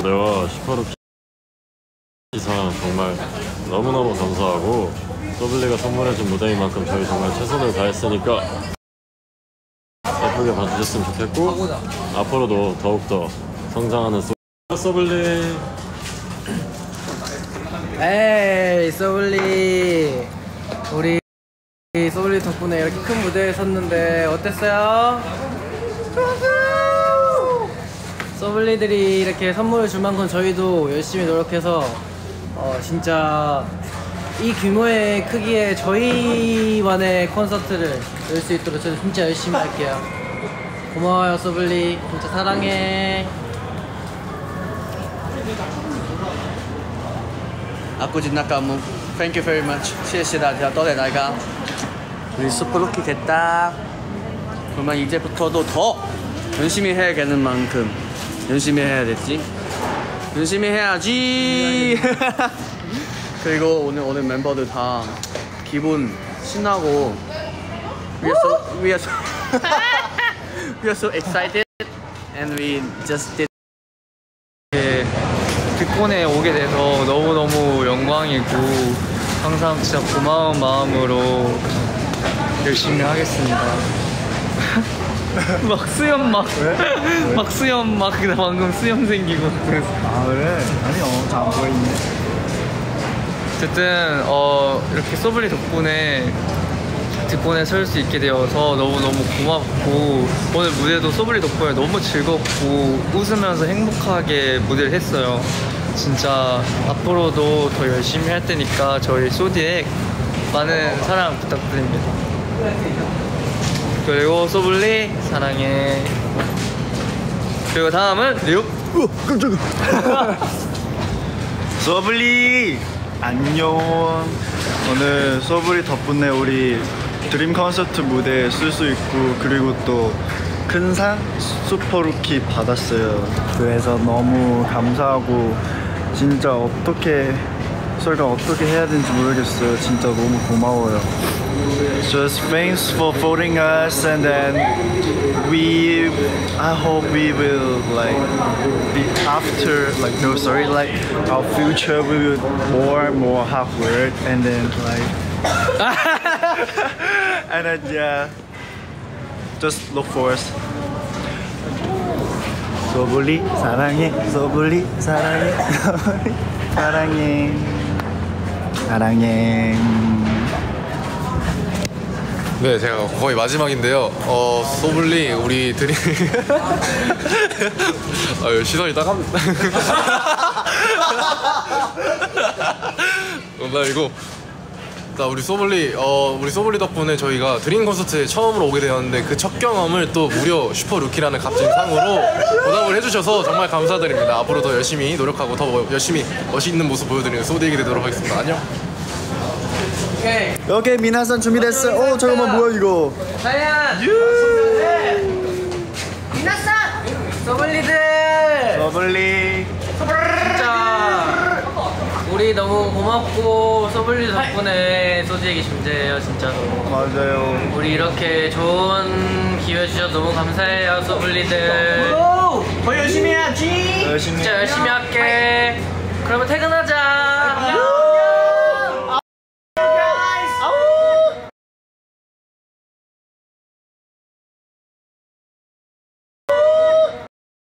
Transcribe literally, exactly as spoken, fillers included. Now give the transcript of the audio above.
무대와 슈퍼루키 이상 정말 너무너무 감사하고, 소블리가 선물해준 무대인 만큼 저희 정말 최선을 다했으니까 예쁘게 봐주셨으면 좋겠고, 앞으로도 더욱더 성장하는 소... 소블리. 에이 소블리, 우리 소블리 덕분에 이렇게 큰 무대에 섰는데 어땠어요? 소블리들이 이렇게 선물을 줄 만큼 저희도 열심히 노력해서 어 진짜 이 규모의 크기의 저희만의 콘서트를 열 수 있도록 저도 진짜 열심히 할게요. 고마워요 소블리, 진짜 사랑해. 아쿠진나까무 Thank you very much. 谢谢大家，多谢大家。 우리 슈퍼루키 됐다. 그러면 이제부터도 더 열심히 해야겠는 만큼 열심히 해야겠지. 열심히 해야지. 그리고 오늘 오늘 멤버들 다 기분 신나고 we are so we are so we are so excited and we just did. 득본에 오게 돼서 너무너무 영광이고 항상 진짜 고마운 마음으로 열심히 하겠습니다. 막 수염 막, 막 수염 막 방금 수염 생기고 그래서. 아 그래? 아니요, 잘 안 보이네. 어쨌든 어, 이렇게 소블리 덕분에 득본에 설 수 있게 되어서 너무너무 고맙고, 오늘 무대도 소블리 덕분에 너무 즐겁고 웃으면서 행복하게 무대를 했어요. 진짜 앞으로도 더 열심히 할 테니까 저희 소디엑 많은 사랑 부탁드립니다. 그리고 소블리 사랑해. 그리고 다음은 류우. 깜짝이야. 소블리 안녕. 오늘 소블리 덕분에 우리 드림 콘서트 무대에 쓸 수 있고, 그리고 또 큰 상 슈퍼루키 받았어요. 그래서 너무 감사하고, 진짜 어떻게 저희가 어떻게 해야 되는지 모르겠어요. 진짜 너무 고마워요. Just thanks for voting us, and then we I hope we will like be after like no sorry like our future we will more and more hard work, and then like and then yeah, just look for us. 소블리 사랑해, 소블리 사랑해, 소블리 사랑해, 사랑해. 네, 제가 거의 마지막인데요. 어, 소블리 우리 드림 아, 시선이 따갑니다. 농담이고, 자, 우리 소블리 어, 우리 소블리 덕분에 저희가 드림 콘서트에 처음으로 오게 되었는데, 그 첫 경험을 또 무려 슈퍼루키라는 값진 상으로 보답을 해주셔서 정말 감사드립니다. 앞으로 더 열심히 노력하고 더 열심히 멋있는 모습 보여드리는 소디에게 되도록 하겠습니다. 안녕. 오케이 오케이, 미나산 준비됐어. 오 잠깐만, 뭐야 이거? 자이안 미나산 소블리들 소블리 진짜 우리 너무 고맙고, 소블리 덕분에 소디에게 존재해요 진짜로. 맞아요. 우리 이렇게 좋은 기회 주셔서 너무 감사해요 소블리들. 더 열심히 해야지. 열심히 진짜 열심히 할게. 그러면 퇴근하자.